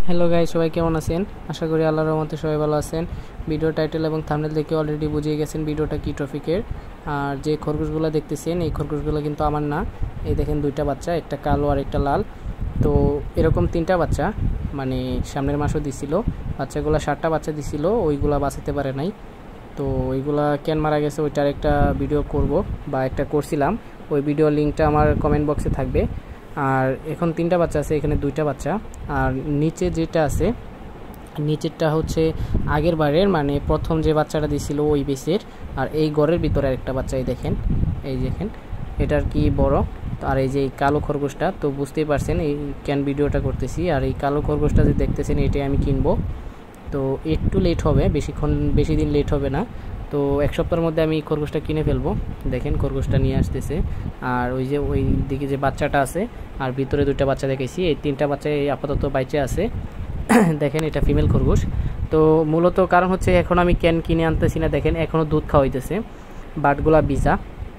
Hello guys, সবাই কেমন আছেন? আশা করি আল্লাহর রহমতে সবাই ভালো আছেন। ভিডিও টাইটেল এবং থাম্বনেল দেখে অলরেডি বুঝিয়ে গেছেন ভিডিওটা কি টপিকের। আর যে খরগোশগুলো দেখতেছেন এই খরগোশগুলো কিন্তু আমার না। এই দেখেন দুইটা বাচ্চা, একটা কালো আর একটা লাল। তো এরকম তিনটা বাচ্চা মানে সামনের মাসও দিছিল। বাচ্চাগুলো 7টা বাচ্চা দিছিল, ওইগুলা বাঁচাতে পারে নাই। তো ওইগুলা কেন মারা গেছে ওইটার একটা ভিডিও করব বা একটা করছিলাম। ওই ভিডিও লিঙ্কটা আমার কমেন্ট বক্সে থাকবে। আর এখন তিনটা বাচ্চা আছে, এখানে দুইটা বাচ্চা। আর নিচে যেটা আছে, নিচেরটা হচ্ছে আগের বারের মানে প্রথম যে বাচ্চাটা দিছিল ওই বেসের। আর এই ঘরের ভিতরে আরেকটা বাচ্চা, এই দেখেন, এই দেখেন এটার কি বড়। আর এই যে এই কালো খরগোশটা, তো বুঝতেই পারছেন এই কেন ভিডিওটা করতেছি। আর এই কালো খরগোশটা যে দেখতেছেন এটাই আমি কিনবো। তো একটু লেট হবে, বেশি দিন লেট হবে না। তো এক সপ্তাহের মধ্যে আমি খরগোশটা কিনে ফেলবো। দেখেন খরগোশটা নিয়ে আসতেছে। আর ওই যে ওই দিকে যে বাচ্চাটা আছে আর ভিতরে দুইটা বাচ্চা দেখেছি, এই তিনটা বাচ্চা আপাতত বাইচে আছে। দেখেন এটা ফিমেল খরগোশ। তো মূলত কারণ হচ্ছে এখন আমি কেন কিনে আনতেছি না, দেখেন এখনও দুধ খাওয়াইতেছে, বাটগুলা ভিজা।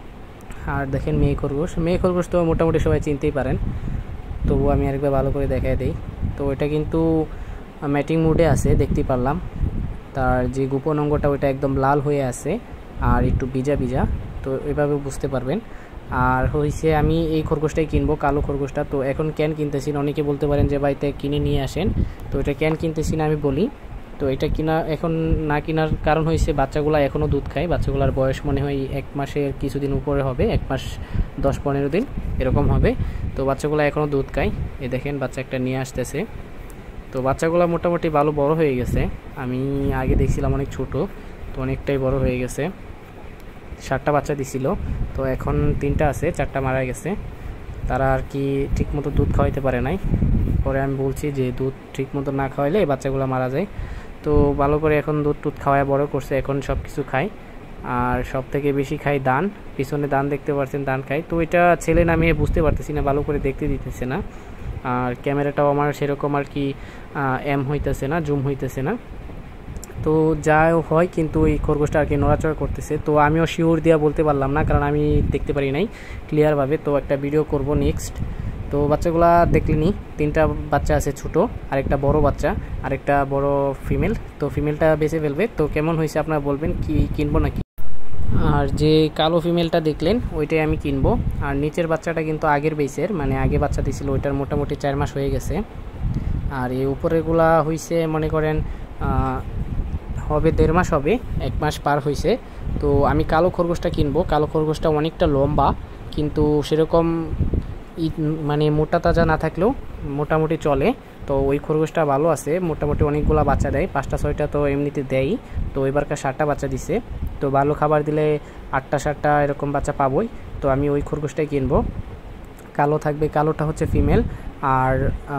আর দেখেন মেয়ে খরগোশ তো মোটামুটি সবাই চিনতেই পারেন, তবু আমি আরেকবার ভালো করে দেখাই দিই। তো এটা কিন্তু ম্যাটিং মুডে আছে, দেখতেই পারলাম। তার যে গোপন অঙ্গটা ওইটা একদম লাল হয়ে আছে আর একটু ভিজা ভিজা, তো এভাবে বুঝতে পারবেন। আর হয়েছে আমি এই খরগোশটাই কিনবো, কালো খরগোশটা। তো এখন কেন কিনতেছি না, অনেকে বলতে পারেন যে বাড়িতে কিনে নিয়ে আসেন। তো এটা কেন কিনতেছি না আমি বলি। তো এটা কিনা এখন না কেনার কারণ হয়েছে বাচ্চাগুলো এখনও দুধ খায়। বাচ্চাগুলোর বয়স মনে হয় 1 মাসের কিছুদিন উপরে হবে, 1 মাস 10-15 দিন এরকম হবে। তো বাচ্চাগুলো এখনও দুধ খায়। এই দেখেন বাচ্চা একটা নিয়ে আসতেছে। তো বাচ্চাগুলো মোটামুটি ভালো বড় হয়ে গেছে। আমি আগে দেখছিলাম অনেক ছোট, তো অনেকটাই বড় হয়ে গেছে। 7টা বাচ্চা দিছিল, তো এখন 3টা আছে, 4টা মারা গেছে। তারা আর কি ঠিকমতো দুধ খাওয়াইতে পারে নাই। পরে আমি বলছি যে দুধ ঠিকমতো না খাওয়াইলে বাচ্চাগুলো মারা যায়। তো ভালো করে এখন দুধ খাওয়ায় বড় করছে, এখন সব কিছু খায়। আর সব থেকে বেশি খাই দান, পিছনে দান দেখতে পাচ্ছেন, দান খাই। তো এটা ছেলে না মেয়ে বুঝতে পারতেছি না, ভালো করে দেখতে দিতেছে না। আর ক্যামেরাটাও আমার সেরকম আর কি এম হইতেছে না, জুম হইতেছে না। তো যা হয় কিন্তু এই খরগোশটা আর কি নড়াচড়া করতেছে। তো আমিও শিওর দিয়া বলতে পারলাম না, কারণ আমি দেখতে পারি নাই ক্লিয়ারভাবে। তো একটা ভিডিও করব নেক্সট। তো বাচ্চাগুলা দেখলেনি, 3টা বাচ্চা আছে ছোট, আরেকটা বড় বাচ্চা, আরেকটা বড় ফিমেল। তো ফিমেলটা বেঁচে ফেলবে। তো কেমন হয়েছে আপনারা বলবেন, কি কিনবো নাকি। আর যে কালো ফিমেলটা দেখলেন ওইটাই আমি কিনবো। আর নিচের বাচ্চাটা কিন্তু আগের বেসের, মানে আগে বাচ্চা দিয়েছিল, ওইটার মোটামুটি 4 মাস হয়ে গেছে। আর এই উপরেরগুলা হয়েছে মনে করেন হবে 1.5 মাস হবে, 1 মাস পার হয়েছে। তো আমি কালো খরগোশটা কিনবো। কালো খরগোশটা অনেকটা লম্বা, কিন্তু সেরকম মানে মোটা তাজা না থাকলেও মোটামুটি চলে। তো ওই খরগোশটা ভালো আছে, মোটামুটি অনেকগুলো বাচ্চা দেয়, 5টা-6টা তো এমনিতে দেয়ই। তো এবারকার 7টা বাচ্চা দিছে। তো ভালো খাবার দিলে 8টা-7টা এরকম বাচ্চা পাবোই। তো আমি ওই খরগোশটাই কিনবো। কালো থাকবে, কালোটা হচ্ছে ফিমেল। আর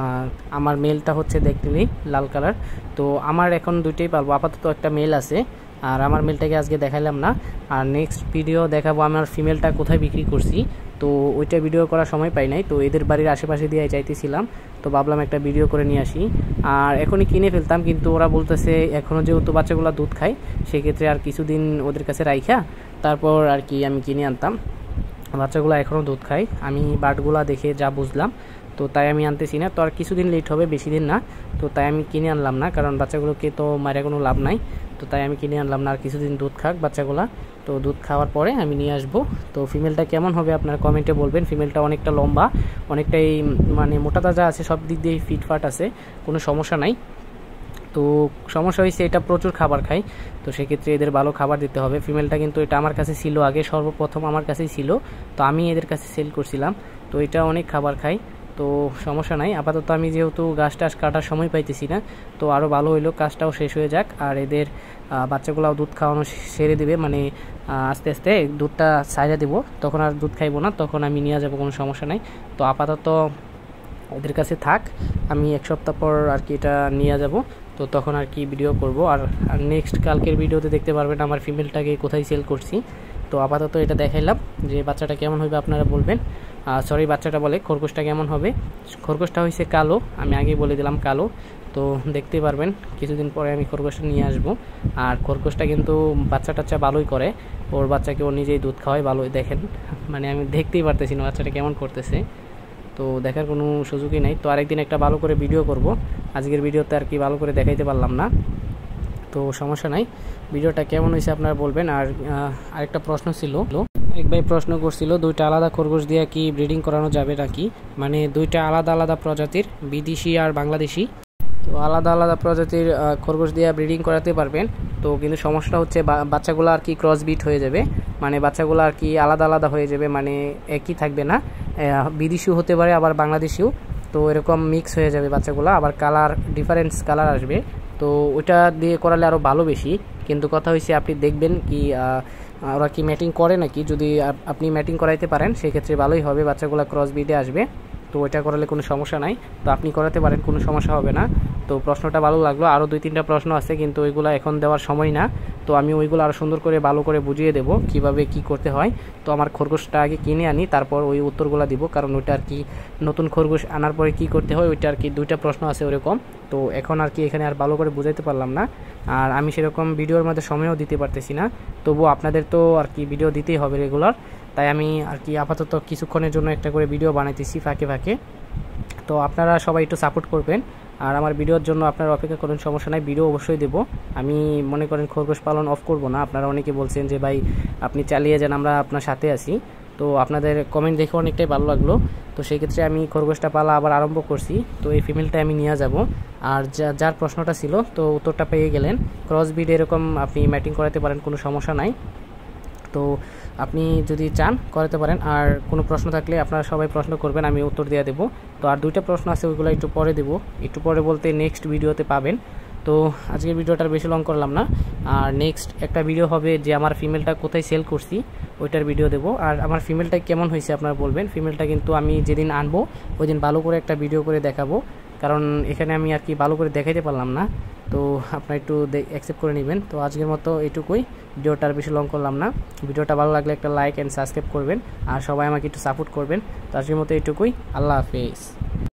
আমার মেলটা হচ্ছে দেখতেই লাল কালার। তো আমার এখন দুইটাই পারবো, আপাতত একটা মেল আছে। আর আমার মেলটাকে আজকে দেখাইলাম না, আর নেক্সট ভিডিও দেখাবো আমার ফিমেলটা কোথায় বিক্রি করছি। তো ওইটা ভিডিও করার সময় পাই নাই, তো এদের বাড়ির আশেপাশে দিয়ে যাইতেছিলাম, তো ভাবলাম একটা ভিডিও করে নিয়ে আসি। আর এখনই কিনে ফেলতাম, কিন্তু ওরা বলতেছে এখনও যেহেতু বাচ্চাগুলো দুধ খায়, সেক্ষেত্রে আর কিছুদিন ওদের কাছে রাইখা তারপর আর কি আমি কিনে আনতাম। বাচ্চাগুলো এখনও দুধ খায়, আমি বাটগুলা দেখে যা বুঝলাম, তো তাই আমি আনতেছি না। তো আর কিছুদিন লেট হবে, বেশি দিন না। তো তাই আমি কিনে আনলাম না, কারণ বাচ্চাগুলোকে তো মারে কোনো লাভ নাই। তো তাই আমি কিনে আনলাম না, আর কিছুদিন দুধ খাক বাচ্চাগুলা। তো দুধ খাওয়ার পরে আমি নিয়ে আসবো। তো ফিমেলটা কেমন হবে আপনারা কমেন্টে বলবেন। ফিমেলটা অনেকটা লম্বা, অনেকটাই মানে মোটা তাজা আছে, সব দিক দিয়ে ফিটফাট আছে, কোনো সমস্যা নাই। তো সমস্যা হয়েছে এটা প্রচুর খাবার খায়, তো সেক্ষেত্রে এদের ভালো খাবার দিতে হবে। ফিমেলটা কিন্তু এটা আমার কাছে ছিল আগে, সর্বপ্রথম আমার কাছেই ছিল, তো আমি এদের কাছে সেল করছিলাম। তো এটা অনেক খাবার খায়, তো সমস্যা নাই। আপাতত আমি যেহেতু গাছ টাছ কাটার সময় পাইতেছি না, তো আরও ভালো হইলো, কাজটাও শেষ হয়ে যাক। আর এদের বাচ্চাগুলাও দুধ খাওয়ানো সেরে দেবে, মানে আস্তে আস্তে দুধটা ছাইড়া দেবো, তখন আর দুধ খাইবো না, তখন আমি নিয়ে যাবো, কোনো সমস্যা নাই। তো আপাতত ওদের কাছে থাক, আমি 1 সপ্তাহ পর আর কি এটা নিয়ে যাব। তো তখন আর কি ভিডিও করব। আর নেক্সট কালকের ভিডিওতে দেখতে পারবেন আমার ফিমেলটাকে কোথায় সেল করছি। তো আপাতত এটা দেখাইলাম, যে বাচ্চাটা কেমন হবে আপনারা বলবেন। সরি, বাচ্চাটা বলে খরগোশটা কেমন হবে। খরগোশটা হয়েছে কালো, আমি আগেই বলে দিলাম কালো। তো দেখতে পারবেন কিছুদিন পরে আমি খরগোশটা নিয়ে আসব। আর খরগোশটা কিন্তু বাচ্চা টাচ্চা ভালোই করে, ওর বাচ্চাকে ও নিজেই দুধ খাওয়ায় ভালোই। দেখেন মানে আমি দেখতেই পারতেছি না বাচ্চাটা কেমন করতেছে। তো দেখার কোনো সুযোগই নাই। তো আরেকদিন একটা ভালো করে ভিডিও করব, আজকের ভিডিওতে আর কি ভালো করে দেখাইতে পারলাম না, তো সমস্যা নাই। ভিডিওটা কেমন হয়েছে আপনারা বলবেন। আর আরেকটা প্রশ্ন ছিল, এক ভাই প্রশ্ন করছিল দুইটা আলাদা খরগোশ দিয়ে কি ব্রিডিং করানো যাবে নাকি, মানে দুইটা আলাদা আলাদা প্রজাতির, বিদেশি আর বাংলাদেশি। তো আলাদা আলাদা প্রজাতির খরগোশ দিয়ে ব্রিডিং করাতে পারবেন, তো কিন্তু সমস্যা হচ্ছে বাচ্চাগুলো আর কি ক্রস বিট হয়ে যাবে, মানে বাচ্চাগুলো আর কি আলাদা আলাদা হয়ে যাবে, মানে একই থাকবে না, বিদেশিও হতে পারে আবার বাংলাদেশিও, তো এরকম মিক্স হয়ে যাবে বাচ্চাগুলো, আবার কালার ডিফারেন্স কালার আসবে। তো ওইটা দিয়ে করালে আরও ভালো বেশি, কিন্তু কথা হয়েছে আপনি দেখবেন কি ওরা কি ম্যাটিং করে নাকি, যদি আপনি ম্যাটিং করাইতে পারেন সেক্ষেত্রে ভালোই হবে, বাচ্চাগুলো ক্রস বিটে আসবে, তো ওইটা করালে কোনো সমস্যা নাই, তো আপনি করাতে পারেন, কোনো সমস্যা হবে না। তো প্রশ্নটা ভালো লাগলো, আরও 2-3টা প্রশ্ন আছে কিন্তু ওইগুলো এখন দেওয়ার সময় না, তো আমি ওইগুলো আরও সুন্দর করে ভালো করে বুঝিয়ে দেবো কীভাবে কি করতে হয়। তো আমার খরগোশটা আগে কিনে আনি, তারপর ওই উত্তরগুলো দিব, কারণ ওইটা আর কি নতুন খরগোশ আনার পরে কি করতে হয় ওইটা আর কি 2টা প্রশ্ন আছে ওরকম, তো এখন আর কি এখানে আর ভালো করে বুঝাইতে পারলাম না, আর আমি সেরকম ভিডিওর মধ্যে সময়ও দিতে পারতেছি না, তবুও আপনাদের তো আর কি ভিডিও দিতেই হবে রেগুলার, তাই আমি আর কি আপাতত কিছুক্ষণের জন্য একটা করে ভিডিও বানাইতেছি ফাঁকে ফাঁকে। তো আপনারা সবাই একটু সাপোর্ট করবেন, আর আমার ভিডিওর জন্য আপনারা অপেক্ষা করুন, সমস্যা নাই, ভিডিও অবশ্যই দেবো। আমি মনে করেন খরগোশ পালন অফ করব না, আপনারা অনেকে বলছেন যে ভাই আপনি চালিয়ে যান, আমরা আপনার সাথে আছি, তো আপনাদের কমেন্ট দেখে অনেকটাই ভালো লাগলো, তো সেই ক্ষেত্রে আমি খরগোশটা পালা আবার আরম্ভ করছি। তো এই ফিমেলটা আমি নিয়ে যাব, আর যার প্রশ্নটা ছিল তো উত্তরটা পেয়ে গেলেন, ক্রস বিড এরকম আপনি ম্যাটিং করাতে পারেন, কোনো সমস্যা নাই, তো আপনি যদি চান করাতে পারেন। আর কোনো প্রশ্ন থাকলে আপনারা সবাই প্রশ্ন করবেন, আমি উত্তর দিয়ে দেবো। তো আর 2টা প্রশ্ন আছে ওইগুলো একটু পরে দেবো, একটু পরে বলতে নেক্সট ভিডিওতে পাবেন। তো আজকের ভিডিওটার বেশি লং করলাম না, আর নেক্সট একটা ভিডিও হবে যে আমার ফিমেলটা কোথায় সেল করছি ওইটার ভিডিও দেবো, আর আমার ফিমেলটা কেমন হয়েছে আপনারা বলবেন। ফিমেলটা কিন্তু আমি যেদিন আনবো ওই দিন ভালো করে একটা ভিডিও করে দেখাবো, কারণ এখানে আমি আর কি ভালো করে দেখাইতে পারলাম না, তো আপনারা একটু অ্যাকসেপ্ট করে নেবেন। তো আজকের মতো এটুকুই, ভিডিওটা আর বেশি লং করলাম না। ভিডিওটা ভালো লাগলে একটা লাইক অ্যান্ড সাবস্ক্রাইব করবেন, আর সবাই আমাকে একটু সাপোর্ট করবেন। তো আজকের মতো এটুকুই, আল্লাহ হাফেজ।